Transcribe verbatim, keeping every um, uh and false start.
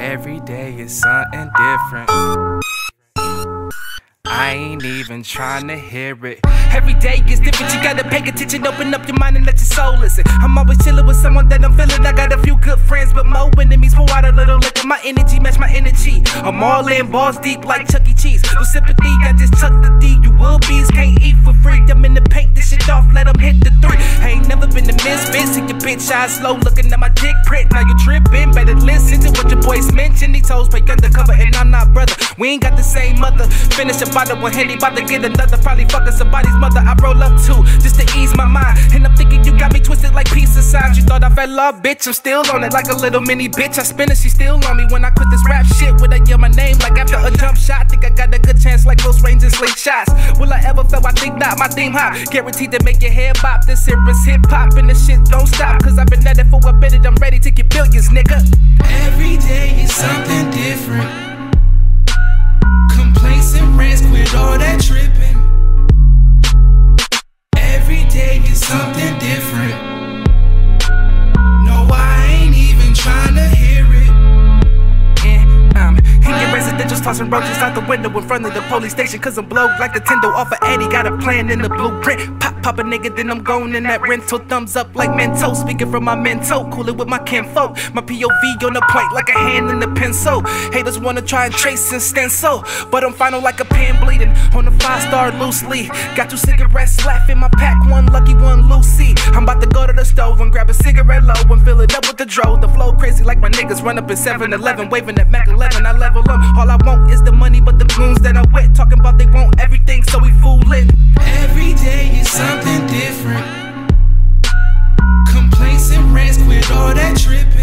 Every day is something different. I ain't even trying to hear it. Every day is different, you gotta pay attention. Open up your mind and let your soul listen. I'm always chillin' with someone that I'm feeling. I got a few good friends, but more enemies. Pour out a little liquor, my energy match my energy. I'm all in, balls deep like Chuck E. Cheese. No sympathy, I just chuck the D. You will bees, can't eat for free. I'm in the paint, this shit off, let them hit the three. I ain't never been the misfit. See your bitch eyes slow, looking at my dick print. Now you trippin', better listen to what your boys mention. These hoes play undercover, and I'm not brother. We ain't got the same mother. Finish a bottle with Henny, bout to get another. Probably fucking somebody's mother. I roll up too, just to ease my mind. And I'm thinking you got me twisted like pizza signs. You thought I fell off, bitch, I'm still on it. Like a little mini bitch, I spin it, she still on me. When I quit this rap shit, would I yell my name like after a jump shot? Think I got a good chance like close range and slick shots. Will I ever fail? I think not, my theme hot. Guaranteed to make your head bop. This here is hip hop and this shit don't stop. Cause I've been at it for a minute, I'm ready to get billions, nigga. Every day is something different. Complaints and rants, quit all that tripping. Every day is something different. No, I ain't even trying to hear it. And I'm hanging residentials, tossing roaches out the window in front of the police station. Cause I'm blowed like Nintendo off of Eddie. Got a plan in the blueprint. Pop, pop a nigga, then I'm going in that rental. Thumbs up like Mentos, speaking from my mental. Cool it with my kinfolk. My P O V on the plate like a hand in the pencil. Haters wanna try and trace and stencil, but I'm final like a pen bleeding on the five star loosely. Got two cigarettes left in my pack, one lucky, one Lucy. I'm about to go to the stove and grab a cigarette low and fill it up with the dro. The flow crazy like my niggas run up in seven eleven, waving that Mac eleven. I level up. All I want is the money, but the goons that I wet talking about they want everything, so we foolin'. Every day is something different. Complaints and rants, quit all that tripping.